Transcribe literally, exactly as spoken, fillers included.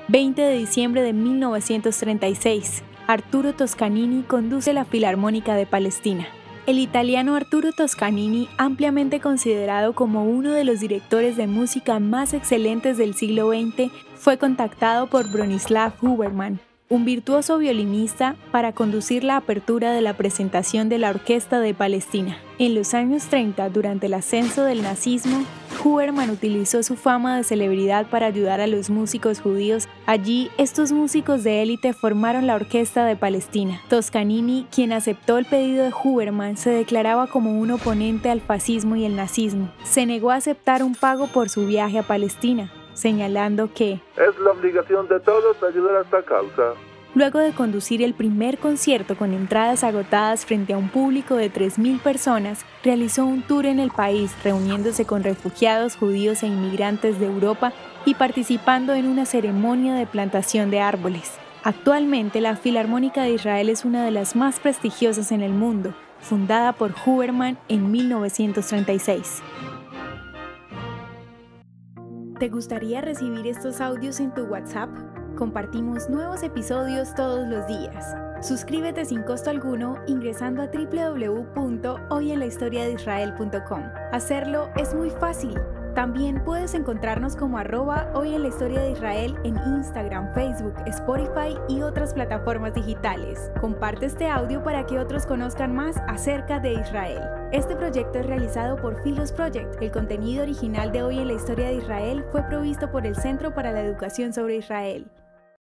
veinte de diciembre de mil novecientos treinta y seis. Arturo Toscanini conduce la Filarmónica de Palestina. El italiano Arturo Toscanini, ampliamente considerado como uno de los directores de música más excelentes del siglo veinte, fue contactado por Bronislaw Huberman, un virtuoso violinista, para conducir la apertura de la presentación de la Orquesta de Palestina. En los años treinta, durante el ascenso del nazismo, Huberman utilizó su fama de celebridad para ayudar a los músicos judíos. Allí, estos músicos de élite formaron la Orquesta de Palestina. Toscanini, quien aceptó el pedido de Huberman, se declaraba como un oponente al fascismo y el nazismo. Se negó a aceptar un pago por su viaje a Palestina, señalando que es la obligación de todos ayudar a esta causa. Luego de conducir el primer concierto con entradas agotadas frente a un público de tres mil personas, realizó un tour en el país, reuniéndose con refugiados judíos e inmigrantes de Europa y participando en una ceremonia de plantación de árboles. Actualmente, la Filarmónica de Israel es una de las más prestigiosas en el mundo, fundada por Huberman en mil novecientos treinta y seis. ¿Te gustaría recibir estos audios en tu WhatsApp? Compartimos nuevos episodios todos los días. Suscríbete sin costo alguno ingresando a doble u doble u doble u punto hoy en la historia de israel punto com. Hacerlo es muy fácil. También puedes encontrarnos como arroba hoy en la historia de Israel en Instagram, Facebook, Spotify y otras plataformas digitales. Comparte este audio para que otros conozcan más acerca de Israel. Este proyecto es realizado por Philos Project. El contenido original de Hoy en la historia de Israel fue provisto por el Centro para la Educación sobre Israel.